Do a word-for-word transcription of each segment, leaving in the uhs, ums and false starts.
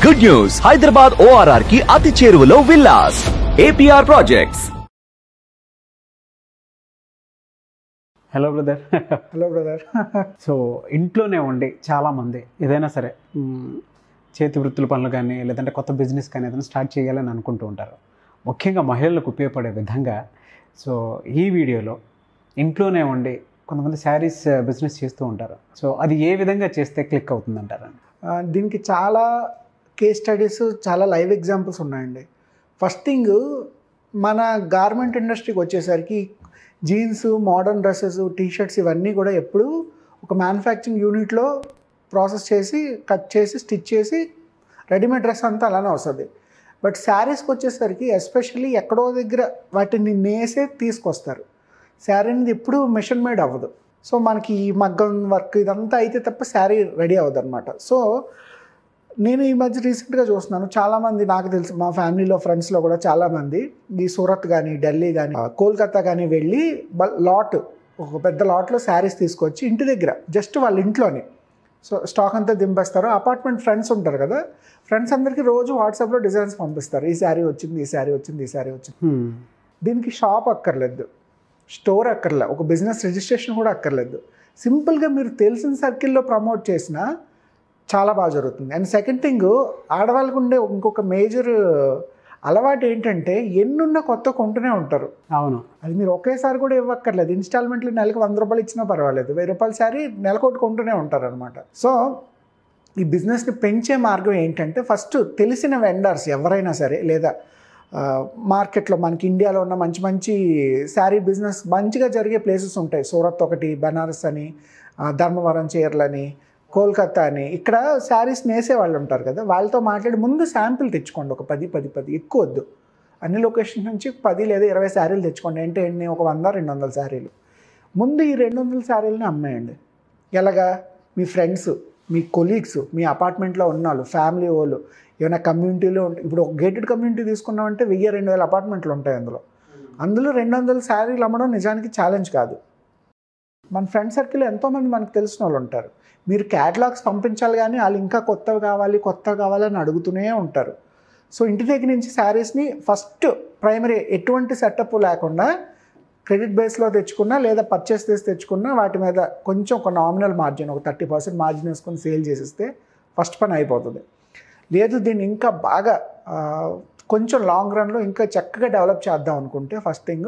Good news, Hyderabad O R R కి అతి చేరువలో villas. A P R projects. Hello brother. Hello brother. So ఇంట్లోనే ఉండి చాలామంది ఏదైనా సరే చేతి వృత్తుల పనులు కానీ లేదంటే కొత్త బిజినెస్ కానీ ఏదైనా స్టార్ట్ చేయాలని అనుకుంటూ ఉంటారు. ముఖ్యంగా మహిళలకు ఉపయోగపడే విధంగా సో ఈ వీడియోలో ఇంట్లోనే ఉండి కొంతమంది శారీస్ బిజినెస్ చేస్తూ ఉంటారు. సో అది ఏ విధంగా చేస్తే క్లిక్ అవుతుంది అంటారు? దీనికి చాలా కేస్ స్టడీస్, చాలా లైవ్ ఎగ్జాంపుల్స్ ఉన్నాయండి. ఫస్ట్ థింగ్, మన గార్మెంట్ ఇండస్ట్రీకి వచ్చేసరికి జీన్స్, మోడర్న్ డ్రెస్సెస్, టీషర్ట్స్ ఇవన్నీ కూడా ఎప్పుడు ఒక మ్యానుఫ్యాక్చరింగ్ యూనిట్లో ప్రాసెస్ చేసి కట్ చేసి స్టిచ్ చేసి రెడీమేడ్ డ్రెస్ అంతా అలానే వస్తుంది. బట్ శారీస్కి వచ్చేసరికి ఎస్పెషల్లీ ఎక్కడో దగ్గర వాటిని నేసే తీసుకొస్తారు. శారీ అనేది ఎప్పుడు మిషన్ మేడ్ అవ్వదు. సో మనకి ఈ మగ్గం వర్క్ ఇదంతా అయితే తప్ప శారీ రెడీ అవ్వదు అనమాట. సో నేను ఈ మధ్య రీసెంట్గా చూస్తున్నాను, చాలామంది నాకు తెలుసు, మా ఫ్యామిలీలో ఫ్రెండ్స్లో కూడా చాలామంది ఈ సూరత్ కానీ, ఢిల్లీ కానీ, కోల్కతా కానీ వెళ్ళి లాట్ ఒక పెద్ద లాట్లో శారీస్ తీసుకొచ్చి ఇంటి దగ్గర జస్ట్ వాళ్ళ ఇంట్లోనే సో స్టాక్ అంతా దింపేస్తారు. అపార్ట్మెంట్ ఫ్రెండ్స్ ఉంటారు కదా, ఫ్రెండ్స్ అందరికీ రోజు వాట్సాప్లో డిజైన్స్ పంపిస్తారు. ఈ శారీ వచ్చింది, ఈ శారీ వచ్చింది, ఈ శారీ వచ్చింది. దీనికి షాప్ అక్కర్లేదు, స్టోర్ అక్కర్లేదు, ఒక బిజినెస్ రిజిస్ట్రేషన్ కూడా అక్కర్లేదు. సింపుల్గా మీరు తెలిసిన సర్కిల్లో ప్రమోట్ చేసినా చాలా బాగా జరుగుతుంది. అండ్ సెకండ్ థింగ్, ఆడవాళ్ళకు ఉండే ఇంకొక మేజర్ అలవాటు ఏంటంటే ఎన్నున్న కొత్త కొంటూనే ఉంటారు. అవును, అది మీరు ఒకేసారి కూడా ఇవ్వక్కర్లేదు. ఇన్స్టాల్మెంట్లు నెలకు వంద రూపాయలు ఇచ్చినా పర్వాలేదు, వెయ్యి రూపాయల శారీ నెలకొకటి కొంటూనే ఉంటారు అనమాట. సో ఈ బిజినెస్ని పెంచే మార్గం ఏంటంటే ఫస్ట్ తెలిసిన వెండర్స్ ఎవరైనా సరే, లేదా మార్కెట్లో మనకి ఇండియాలో ఉన్న మంచి మంచి శారీ బిజినెస్ మంచిగా జరిగే ప్లేసెస్ ఉంటాయి. సూరత్ ఒకటి, బనారస్ అని, ధర్మవరం చీరలని, కోల్కతా అని, ఇక్కడ శారీస్ నేసే వాళ్ళు ఉంటారు కదా, వాళ్ళతో మాట్లాడి ముందు శాంపిల్ తెచ్చుకోండి. ఒక పది పది పది ఎక్కువ వద్దు, అన్ని లొకేషన్ నుంచి పది లేదా ఇరవై శారీలు తెచ్చుకోండి. అంటే ఎన్ని, ఒక వంద రెండు వందల శారీలు. ముందు ఈ రెండు వందల శారీలని అమ్మేయండి. ఎలాగా? మీ ఫ్రెండ్స్, మీ కొలీగ్స్, మీ అపార్ట్మెంట్లో ఉన్న వాళ్ళు, ఫ్యామిలీ వాళ్ళు, ఏమైనా కమ్యూనిటీలో ఉంటే, ఇప్పుడు ఒక గేటెడ్ కమ్యూనిటీ తీసుకున్నామంటే వెయ్యి రెండు వేల అపార్ట్మెంట్లు ఉంటాయి. అందులో అందులో రెండు వందల శారీలు అమ్మడం నిజానికి ఛాలెంజ్ కాదు. మన ఫ్రెండ్ సర్కిల్ ఎంతోమంది మనకు తెలిసిన వాళ్ళు ఉంటారు. మీరు క్యాటలాగ్స్ పంపించాలి కానీ వాళ్ళు ఇంకా కొత్తవి కావాలి కొత్తవి కావాలని అడుగుతూనే ఉంటారు. సో ఇంటి దగ్గర నుంచి శారీస్ని ఫస్ట్ ప్రైమరీ ఎటువంటి సెటప్ లేకుండా క్రెడిట్ బేస్లో తెచ్చుకున్నా లేదా పర్చేస్ చేసి తెచ్చుకున్నా వాటి మీద కొంచెం ఒక నామినల్ మార్జిన్, ఒక థర్టీ పర్సెంట్ మార్జిన్ వేసుకొని సేల్ చేసేస్తే ఫస్ట్ పని అయిపోతుంది. లేదు దీన్ని ఇంకా బాగా కొంచెం లాంగ్ రన్లో ఇంకా చక్కగా డెవలప్ చేద్దాం అనుకుంటే ఫస్ట్ థింగ్,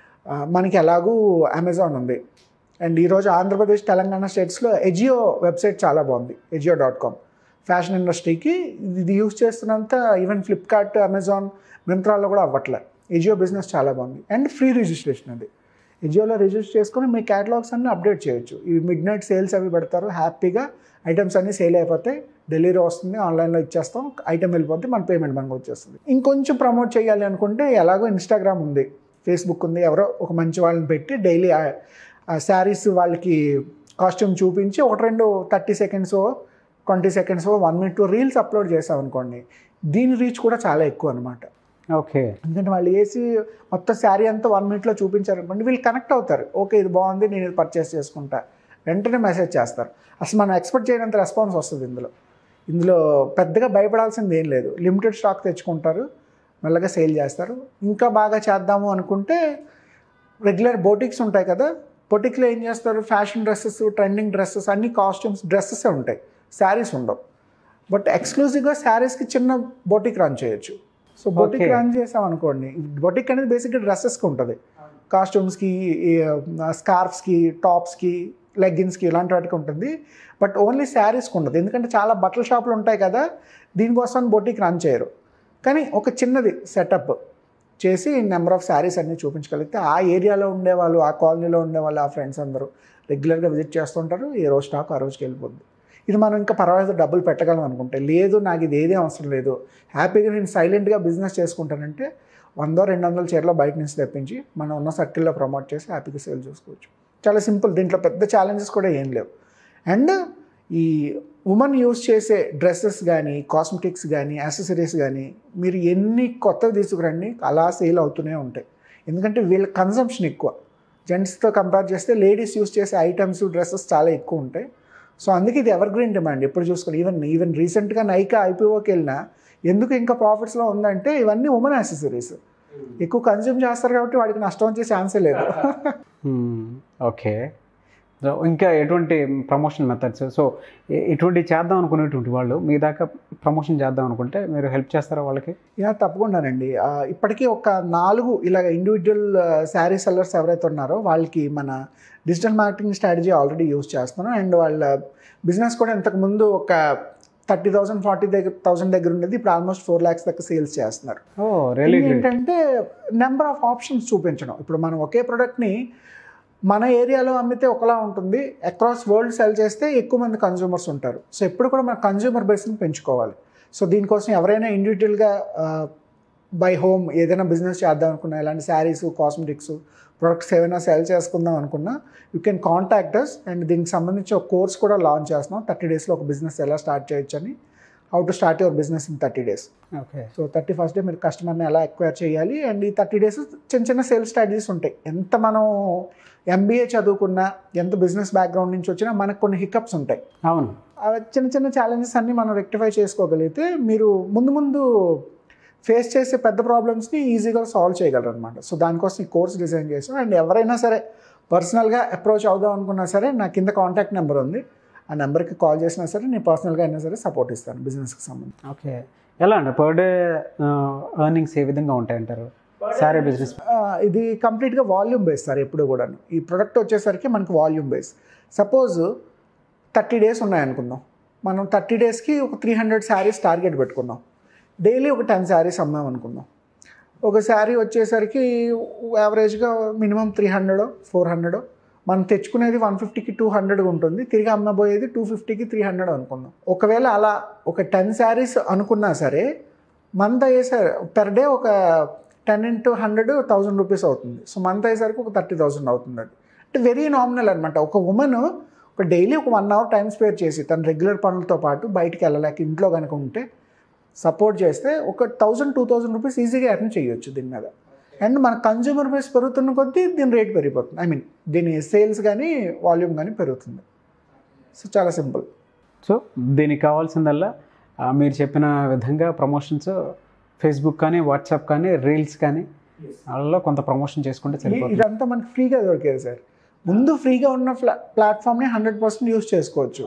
మనకి ఎలాగూ అమెజాన్ ఉంది. అండ్ ఈరోజు ఆంధ్రప్రదేశ్, తెలంగాణ స్టేట్స్లో ఎజియో వెబ్సైట్ చాలా బాగుంది, ఎజియో డాట్ కామ్. ఫ్యాషన్ ఇండస్ట్రీకి ఇది యూజ్ చేస్తున్నంత ఈవెన్ ఫ్లిప్కార్ట్, అమెజాన్, మింత్రాల్లో కూడా అవ్వట్లే. ఎజియో బిజినెస్ చాలా బాగుంది అండ్ ఫ్రీ రిజిస్ట్రేషన్. అది ఎజియోలో రిజిస్టర్ చేసుకొని మీ క్యాటలాగ్స్ అన్నీ అప్డేట్ చేయొచ్చు. ఇవి మిడ్ నైట్ సేల్స్ అవి పెడతారు, హ్యాపీగా ఐటమ్స్ అన్నీ సేల్ అయిపోతాయి. డెలివరీ వస్తుంది, ఆన్లైన్లో ఇచ్చేస్తాం, ఐటమ్ వెళ్ళిపోతే మన పేమెంట్ మనకు వచ్చేస్తుంది. ఇంకొంచెం ప్రమోట్ చేయాలి అనుకుంటే ఎలాగో ఇన్స్టాగ్రామ్ ఉంది, ఫేస్బుక్ ఉంది, ఎవరో ఒక మంచి వాళ్ళని పెట్టి డైలీ శారీస్ వాళ్ళకి కాస్ట్యూమ్ చూపించి ఒకటి రెండు thirty seconds twenty seconds one minute reels upload చేసాం అనుకోండి, దీని రీచ్ కూడా చాలా ఎక్కువ అనమాట. ఓకే, ఎందుకంటే వాళ్ళు వేసి మొత్తం శారీ అంతా వన్ మినిట్లో చూపించారనుకోండి, వీళ్ళు కనెక్ట్ అవుతారు. ఓకే ఇది బాగుంది, నేను ఇది పర్చేస్ చేసుకుంటా, వెంటనే మెసేజ్ చేస్తారు. అసలు మనం ఎక్స్పెక్ట్ చేయనంత రెస్పాన్స్ వస్తుంది ఇందులో. ఇందులో పెద్దగా భయపడాల్సింది ఏం లేదు. లిమిటెడ్ స్టాక్ తెచ్చుకుంటారు, మెల్లగా సేల్ చేస్తారు. ఇంకా బాగా చేద్దాము అనుకుంటే రెగ్యులర్ బోటిక్స్ ఉంటాయి కదా, బొటిక్లో ఏం చేస్తారు, ఫ్యాషన్ డ్రెస్సెస్, ట్రెండింగ్ డ్రెస్సెస్, అన్ని కాస్ట్యూమ్స్ డ్రెస్సెసే ఉంటాయి, శారీస్ ఉండవు. బట్ ఎక్స్క్లూజివ్గా శారీస్కి చిన్న బొటిక్ రన్ చేయొచ్చు. సో బొటిక్ రన్ చేసాం అనుకోండి, బొటిక్ అనేది బేసిక్గా డ్రెస్సెస్కి ఉంటుంది, కాస్ట్యూమ్స్కి, స్కార్ఫ్స్కి, టాప్స్కి, లెగ్గిన్స్కి ఇలాంటి వాటికి ఉంటుంది. బట్ ఓన్లీ శారీస్కి ఉండదు, ఎందుకంటే చాలా బట్టల షాపులు ఉంటాయి కదా, దీనికోసం బొటిక్ రన్ చేయరు. కానీ ఒక చిన్నది సెటప్ చేసి నెంబర్ ఆఫ్ శారీస్ అన్నీ చూపించగలిగితే ఆ ఏరియాలో ఉండేవాళ్ళు, ఆ కాలనీలో ఉండేవాళ్ళు, ఆ ఫ్రెండ్స్ అందరూ రెగ్యులర్గా విజిట్ చేస్తుంటారు. ఏ రోజు స్టాక్ ఆ రోజుకి వెళ్ళిపోద్ది. ఇది మనం ఇంకా పర్వాలేదు డబ్బులు పెట్టగలం అనుకుంటే, లేదు నాకు ఇది ఏదే అవసరం లేదు, హ్యాపీగా నేను సైలెంట్గా బిజినెస్ చేసుకుంటానంటే వందో రెండు వందల చీరలో బయట నుంచి తెప్పించి మనం ఉన్న సర్కిల్లో ప్రమోట్ చేసి హ్యాపీగా సేల్ చేసుకోవచ్చు. చాలా సింపుల్, దీంట్లో పెద్ద ఛాలెంజెస్ కూడా ఏం లేవు. అండ్ ఈ ఉమెన్ యూజ్ చేసే డ్రెస్సెస్ కానీ, కాస్మెటిక్స్ కానీ, యాక్సెసరీస్ కానీ మీరు ఎన్ని కొత్తవి తీసుకురండి అలా సేల్ అవుతూనే ఉంటాయి. ఎందుకంటే వీళ్ళ కన్సంప్షన్ ఎక్కువ, జెంట్స్తో కంపేర్ చేస్తే లేడీస్ యూజ్ చేసే ఐటమ్స్, డ్రెస్సెస్ చాలా ఎక్కువ ఉంటాయి. సో అందుకే ఇది ఎవర్ గ్రీన్ డిమాండ్. ఎప్పుడు చూసుకుని ఈవెన్ ఈవెన్ రీసెంట్గా నైకా ఐపీఓకి వెళ్ళినా ఎందుకు ఇంకా ప్రాఫిట్స్లో ఉందంటే ఇవన్నీ ఉమెన్ యాక్సెసరీస్. ఎక్కువ కన్జ్యూమ్ చేస్తారు కాబట్టి వాడికి నష్టం వచ్చే ఛాన్సే లేదు. ఓకే. సో ఇంకా ఎటువంటి ప్రమోషన్ మెథడ్స్, సో ఎటువంటి చేద్దాం అనుకునేటువంటి వాళ్ళు మీ దాకా ప్రమోషన్ చేద్దాం అనుకుంటే మీరు హెల్ప్ చేస్తారా వాళ్ళకి? యా తప్పకుండానండి. ఇప్పటికీ ఒక నాలుగు ఇలాగ ఇండివిజువల్ శారీ సెల్లర్స్ ఎవరైతే ఉన్నారో వాళ్ళకి మన digital marketing strategy already use చేస్తున్నాం. అండ్ వాళ్ళ బిజినెస్ కూడా ఇంతకుముందు ఒక థర్టీ థౌసండ్ ఫార్టీ దగ్గర థౌసండ్ దగ్గర ఉండేది, ఇప్పుడు ఆల్మోస్ట్ ఫోర్ ల్యాక్స్ దాకా సేల్స్ చేస్తున్నారు. ఏంటంటే నెంబర్ ఆఫ్ ఆప్షన్స్ చూపించడం. ఇప్పుడు మనం ఒకే ప్రోడక్ట్ని మన ఏరియాలో అమ్మితే ఒకలా ఉంటుంది, అక్రాస్ వరల్డ్ సెల్ చేస్తే ఎక్కువ మంది కన్జ్యూమర్స్ ఉంటారు. సో ఎప్పుడు కూడా మన కన్జ్యూమర్ బేస్ని పెంచుకోవాలి. సో దీనికోసం ఎవరైనా ఇండివిజువల్గా బై హోమ్ ఏదైనా బిజినెస్ చేద్దాం అనుకున్నా, ఇలాంటి శారీస్, కాస్మెటిక్స్ ప్రొడక్ట్స్ ఏమైనా సెల్ చేసుకుందాం అనుకున్నా you can contact us. And దీనికి సంబంధించి ఒక కోర్స్ కూడా లాంచ్ చేస్తున్నాం, థర్టీ డేస్లో ఒక బిజినెస్ ఎలా స్టార్ట్ చేయొచ్చు అని, how to start your business in thirty days. Okay. So thirty first day మీరు కస్టమర్ని ఎలా ఎక్వైర్ చేయాలి, అండ్ ఈ థర్టీ డేస్ చిన్న చిన్న సేల్స్ స్ట్రాటజీస్ ఉంటాయి. ఎంత మనం ఎంబీఏ చదువుకున్నా, ఎంత బిజినెస్ బ్యాక్గ్రౌండ్ నుంచి వచ్చినా మనకు కొన్ని హికప్స్ ఉంటాయి. అవును. చిన్న చిన్న ఛాలెంజెస్ అన్నీ మనం రెక్టిఫై చేసుకోగలిగితే మీరు ముందు ముందు ఫేస్ చేసే పెద్ద ప్రాబ్లమ్స్ని ఈజీగా సాల్వ్ చేయగలరు అనమాట. సో దానికోసం ఈ కోర్స్ డిజైన్ చేసాం. అండ్ ఎవరైనా సరే పర్సనల్గా అప్రోచ్ అవుదాం అనుకున్నా సరే నా కింద కాంటాక్ట్ నెంబర్ ఉంది, ఆ నెంబర్కి కాల్ చేసినా సరే నేను పర్సనల్గా అయినా సరే సపోర్ట్ ఇస్తాను బిజినెస్కి సంబంధించి. ఓకే. ఎలా అండి పర్ డే ఎర్నింగ్స్ ఏ విధంగా ఉంటాయంటారు సారీ బిజినెస్? ఇది కంప్లీట్గా వాల్యూమ్ బేస్ సార్. ఎప్పుడు కూడా ఈ ప్రోడక్ట్ వచ్చేసరికి మనకి volume base. Suppose thirty days ఉన్నాయనుకుందాం, మనం థర్టీ డేస్కి ఒక త్రీ హండ్రెడ్ శారీస్ టార్గెట్ పెట్టుకున్నాం. డైలీ ఒక టెన్ శారీస్ అమ్మాం అనుకుందాం. ఒక శారీ వచ్చేసరికి యావరేజ్గా minimum three hundred four hundred మనం తెచ్చుకునేది వన్ ఫిఫ్టీకి టూ హండ్రెడ్ ఉంటుంది, తిరిగి అమ్మబోయేది టూ ఫిఫ్టీకి త్రీ హండ్రెడ్ అనుకుందాం. ఒకవేళ అలా ఒక టెన్ శారీస్ అనుకున్నా సరే మంత్ అయ్యేసరి పెర్ డే ఒక ten into hundred thousand rupees అవుతుంది. సో మంత్ అయ్యేసరికి ఒక థర్టీ థౌసండ్ అవుతుంది. అది అంటే వెరీ నామినల్ అనమాట. ఒక ఉమెన్ ఒక డైలీ ఒక వన్ అవర్ టైం స్పేర్ చేసి తన రెగ్యులర్ పనులతో పాటు బయటికి వెళ్ళలేక ఇంట్లో కనుక ఉంటే సపోర్ట్ చేస్తే ఒక థౌజండ్ టూ థౌజండ్ రూపీస్ ఈజీగా ఎర్న్ చేయొచ్చు దీని మీద. అండ్ మన కన్జ్యూమర్ బేస్ పెరుగుతున్న కొద్దీ దీని రేట్ పెరిగిపోతుంది. ఐ మీన్ దీని సేల్స్ కానీ వాల్యూమ్ కానీ పెరుగుతుంది. సో చాలా సింపుల్. సో దీనికి కావాల్సిందల్లా మీరు చెప్పిన విధంగా ప్రమోషన్స్ ఫేస్బుక్ కానీ, వాట్సాప్ కానీ, రీల్స్ కానీ వాళ్ళలో కొంత ప్రమోషన్ చేసుకుంటే సరిపోతుంది. ఇదంతా మనకి ఫ్రీగా దొరికేది సార్. ముందు ఫ్రీగా ఉన్న ప్లా ప్లాట్ఫామ్ని హండ్రెడ్ పర్సెంట్ యూజ్ చేసుకోవచ్చు.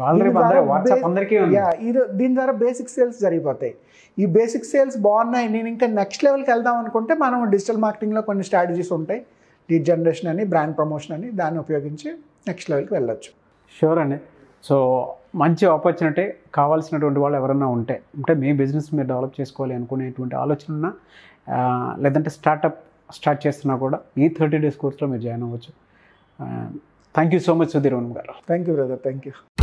దీని ద్వారా బేసిక్ సేల్స్ జరిగిపోతాయి. ఈ బేసిక్ సేల్స్ బాగున్నాయి, నేను ఇంకా నెక్స్ట్ లెవెల్కి వెళ్దాం అనుకుంటే మనం డిజిటల్ మార్కెటింగ్లో కొన్ని స్ట్రాటజీస్ ఉంటాయి, లీడ్ జనరేషన్ అని, బ్రాండ్ ప్రమోషన్ అని, దాన్ని ఉపయోగించి నెక్స్ట్ లెవెల్కి వెళ్ళొచ్చు. షూర్ అండి. సో మంచి ఆపర్చునిటీ కావాల్సినటువంటి వాళ్ళు ఎవరైనా ఉంటే, అంటే మీ బిజినెస్ మీరు డెవలప్ చేసుకోవాలి అనుకునేటువంటి ఆలోచన ఉన్నా, లేదంటే స్టార్టప్ స్టార్ట్ చేస్తున్నా కూడా ఈ థర్టీ డేస్ కోర్స్లో మీరు జాయిన్ అవ్వచ్చు. Thank you so much Sudheer garu. Thank you brother. Thank you.